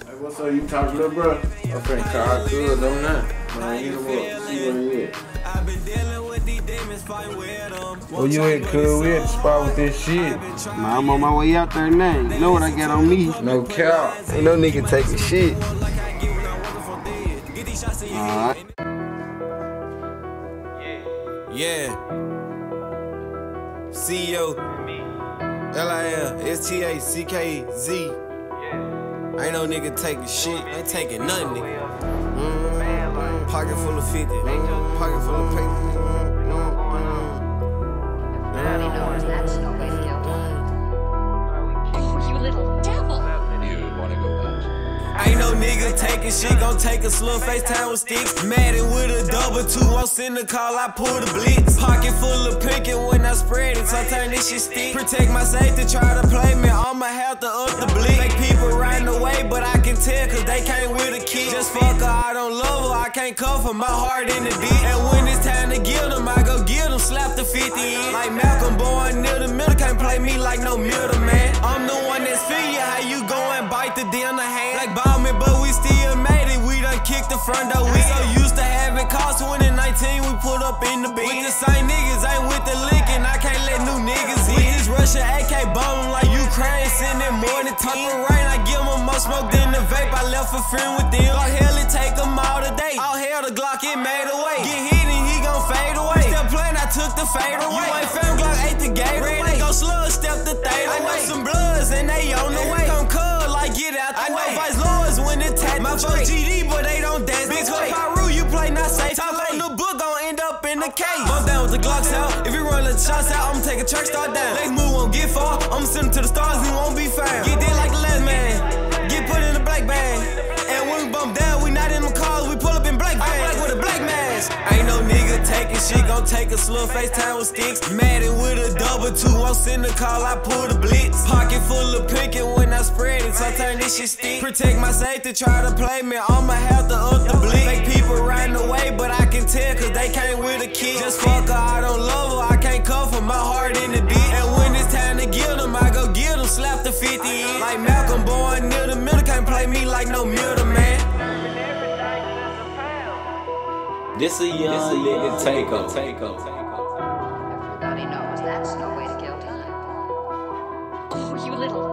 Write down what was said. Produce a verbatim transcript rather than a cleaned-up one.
Hey, what's up? You talking, little bro? I'm finna call good, don't now. Man, hit him up. See where he at. Where you at, cuz? We at the spot with this shit. Man, I'm on my way out there now. You know what I got on me? No cap. Ain't no nigga taking shit. Alright. Yeah. C E O. L I L S T A C K Z. Ain't no nigga taking shit. Ain't taking nothing, nigga. Mm-hmm. Pocket full of fifty. Mm-hmm. Pocket full of paper. Ain't no nigga taking shit, gon' take a slow FaceTime with sticks. Mad it with a double two, won't send a call, I pull the blitz. Pocket full of pink and when I spread it, sometimes this shit stick. Protect my safety, try to play me, I'ma have to up the blitz. Make people riding away, but I can tell cause they came with a kid. Just fuck her, I don't love her, I can't cover my heart in the dick. And when it's time to give them, I go give them, slap the fifty in. Like Malcolm, born near the middle, can't play me like no middle man. I'm the one that's feel you, how you go and bite the D on the hand. Like Bowman, but we still made it, we done kicked the front door. We so used to having cars, twenty nineteen, we put up in the beat. With the same niggas, ain't with the lickin', I can't let new niggas in. With this Russian A K bomb like Ukraine, sending more than top of rain. I give them more smoke than the vape, I left a friend with them. All hell, it take them all today. All hell, the Glock, it made away. Get hit and he gon' fade away. Still playing, I took the fade away. You ain't fam Glock, ate the gate away. Ready to go slug, step the thing away. I know some bloods and they on the way. Come cuz, like get out the way. I know vice lords when it tap my folks G D, but they don't dance. Big Club Pyru, you play not safe. Talk on the book, gon' end up in the cage. Bump down with the Glocks out. If you run the shots out, I'ma take a track start down. Next move won't get far. I'ma send him to the stars, he won't be found. Get dead like the last man. Get put in a black bag. And when we bump down, we not in them cars, we pull up in black bags. Black with a black mask. Ain't no nigga taking shit, gon' take a slow FaceTime with sticks. Mad it with a double two, won't send a call, I pull the blitz. Pocket full of pink and when I spread it, sometimes this shit stick. Protect my safety, try to play me, I'ma have to up the blitz. Make people riding away, but I can tell cause they came with a kid. Just fuck her, I don't love her, I can't cover my heart in the dick. And when it's time to give them, I go give them, slap the fifty in. Like Malcolm, born near the middle, can't play me like no middle man. This a young nigga takeover. Everybody knows that's no way to kill time. Oh, you little